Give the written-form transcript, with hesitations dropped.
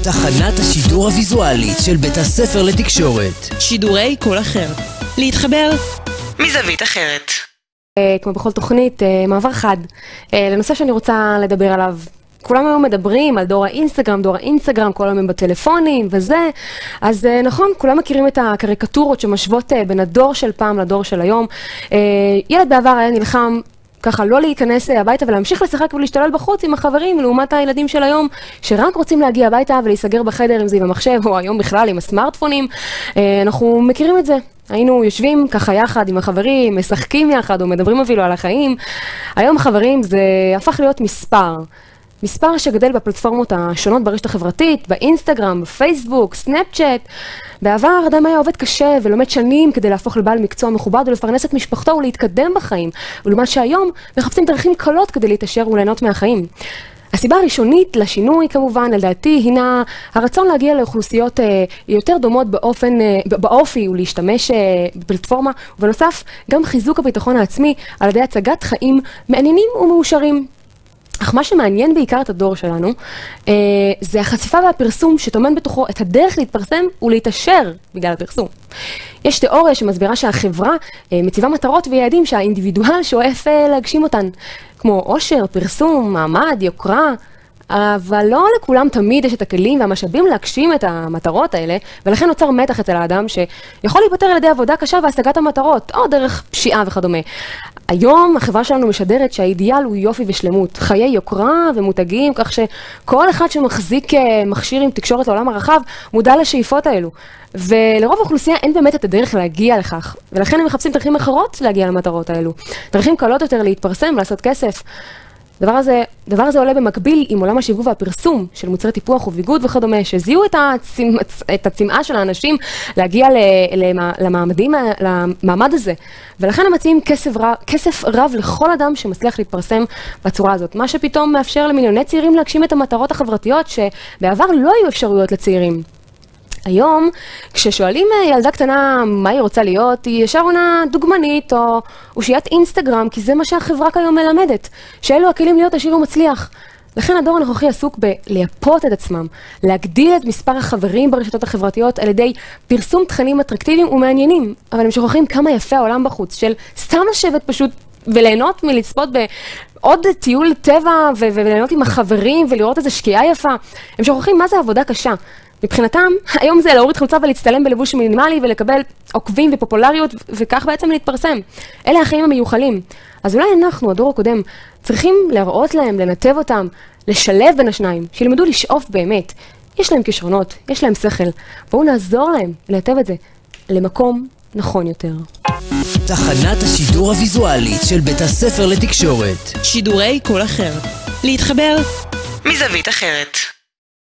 תחנת השידור הוויזואלית של בית הספר לתקשורת. שידורי קול אחר. להתחבר מזווית אחרת. כמו בכל תוכנית, מעבר חד. לנושא שאני רוצה לדבר עליו. כולם היום מדברים על דור האינסטגרם, כל היום בטלפונים וזה. אז נכון, כולם מכירים את הקריקטורות שמשוות בין הדור של פעם לדור של היום. ילד בעבר היה נלחם ככה לא להיכנס הביתה ולהמשיך לשחק ולהשתולל בחוץ עם החברים, לעומת הילדים של היום, שרק רוצים להגיע הביתה ולהיסגר בחדר עם זה עם המחשב, או היום בכלל עם הסמארטפונים. אנחנו מכירים את זה. היינו יושבים ככה יחד עם החברים, משחקים יחד או מדברים אפילו על החיים. היום חברים זה הפך להיות מספר שגדל בפלטפורמות השונות ברשת החברתית, באינסטגרם, בפייסבוק, סנאפצ'אט. בעבר אדם היה עובד קשה ולומד שנים כדי להפוך לבעל מקצוע מכובד ולפרנס את משפחתו ולהתקדם בחיים, ולעומת שהיום מחפשים דרכים קלות כדי להתעשר וליהנות מהחיים. הסיבה הראשונית לשינוי כמובן, לדעתי, הינה הרצון להגיע לאוכלוסיות יותר דומות באופי ולהשתמש בפלטפורמה, ובנוסף גם חיזוק הביטחון העצמי על ידי הצגת חיים מעניינים ומאושרים. אך מה שמעניין בעיקר את הדור שלנו, זה החשיפה והפרסום שטומן בתוכו את הדרך להתפרסם ולהתעשר בגלל הפרסום. יש תיאוריה שמסבירה שהחברה מציבה מטרות ויעדים שהאינדיבידואל שואף להגשים אותן, כמו עושר, פרסום, מעמד, יוקרה, אבל לא לכולם תמיד יש את הכלים והמשאבים להגשים את המטרות האלה, ולכן נוצר מתח אצל האדם שיכול להיפטר על ידי עבודה קשה והשגת המטרות, או דרך פשיעה וכדומה. היום החברה שלנו משדרת שהאידיאל הוא יופי ושלמות, חיי יוקרה ומותגים, כך שכל אחד שמחזיק מכשיר עם תקשורת לעולם הרחב מודע לשאיפות האלו. ולרוב האוכלוסייה אין באמת את הדרך להגיע לכך, ולכן הם מחפשים דרכים אחרות להגיע למטרות האלו. דרכים קלות יותר להתפרסם, לעשות כסף. דבר הזה עולה במקביל עם עולם השיווק והפרסום של מוצרי טיפוח וביגוד וכדומה, שזיהו את הצמאה של האנשים להגיע למעמד הזה. ולכן הם מציעים כסף רב לכל אדם שמצליח להתפרסם בצורה הזאת. מה שפתאום מאפשר למיליוני צעירים להגשים את המטרות החברתיות שבעבר לא היו אפשרויות לצעירים. היום, כששואלים ילדה קטנה מה היא רוצה להיות, היא ישר עונה דוגמנית או אושיית אינסטגרם, כי זה מה שהחברה כיום מלמדת, שאלו הכלים להיות עשיר ומצליח. לכן הדור הנוכחי עסוק בלייפות את עצמם, להגדיל את מספר החברים ברשתות החברתיות על ידי פרסום תכנים אטרקטיביים ומעניינים, אבל הם שוכחים כמה יפה העולם בחוץ, של סתם לשבת פשוט וליהנות מלצפות בעוד טיול טבע וליהנות עם החברים ולראות איזו שקיעה יפה. הם שוכחים מה זה עבודה קשה. מבחינתם, היום זה להוריד חולצה ולהצטלם בלבוש מינימלי ולקבל עוקבים ופופולריות, וכך בעצם להתפרסם. אלה החיים המיוחלים. אז אולי אנחנו, הדור הקודם, צריכים להראות להם, לנתב אותם, לשלב בין השניים, שילמדו לשאוף באמת. יש להם כישרונות, יש להם שכל. בואו נעזור להם לנתב את זה למקום נכון יותר. תחנת השידור הוויזואלית של בית הספר לתקשורת. שידורי קול אחר. להתחבר מזווית אחרת.